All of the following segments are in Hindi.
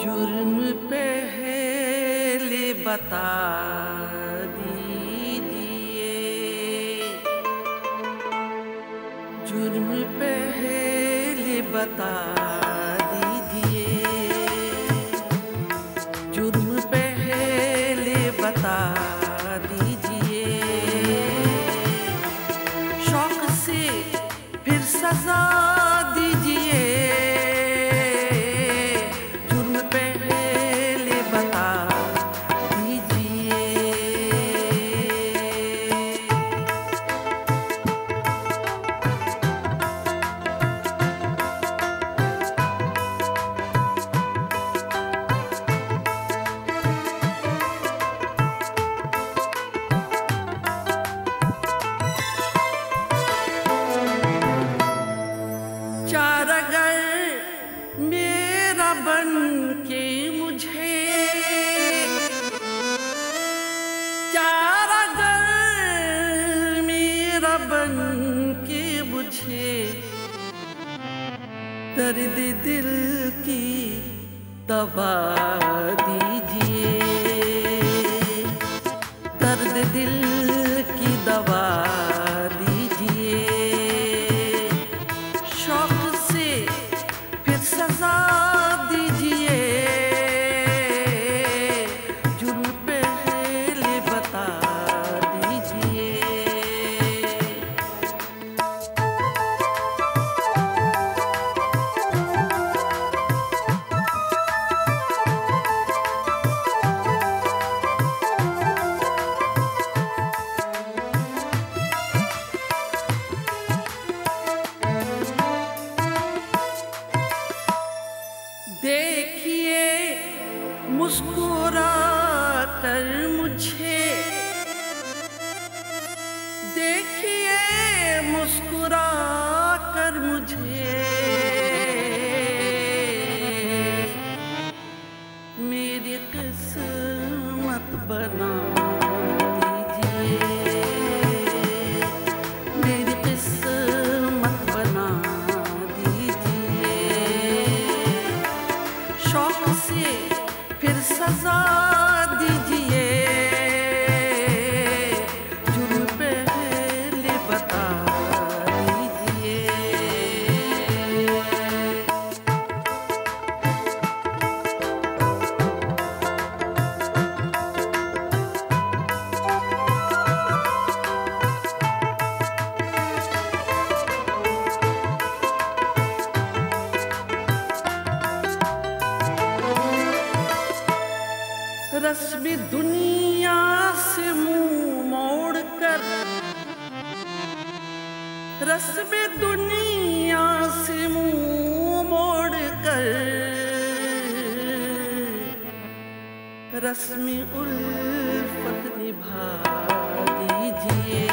जुर्म पहले बता दीजिए, जुर्म पहले बता दीजिए, जुर्म पहले बता दीजिए, शौक से फिर सजा दीजिए, जुर्म पहले बता दीजिए। चार अगर मेरा बन के मुझे, चार अगर मेरा बन के मुझे, दर्द दिल की दवा दीजिए, दर्द दिल की दवा दीजिए, शौक से फिर सजा दीजिए, जुर्म पहले बता दीजिए। देखिए मुस्कुरा कर मुझे, देखिए मुस्कुरा कर मुझे, मेरी किस्मत बना दीजिए, मेरी किस्मत बना दीजिए, शौक से फिर सजा दीजिए, जुर्म पहले बता दीजिए। रस्म दुनिया से मुंह मोड़ कर, रस्म दुनिया से मुंह मोड़ कर, रस्म उल्फत निभा दीजिए,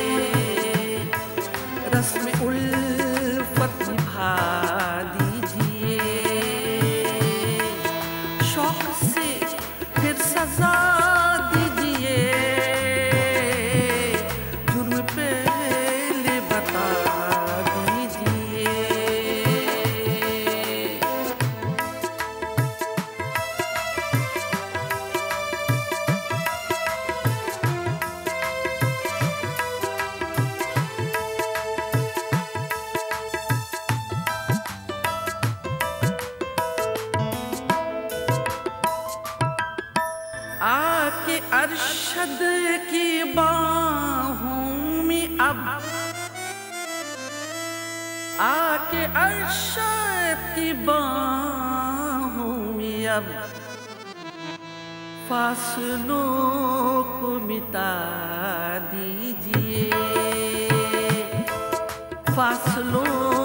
रस्म उल्फत निभा दीजिए, शौक से फिर सजा दीजिए, जुर्म पहले बता दीजिए। आके अरशद की बाहों में अब, आके अरशद की बाहों में अब, फासलों को मिटा दीजिए, फासलों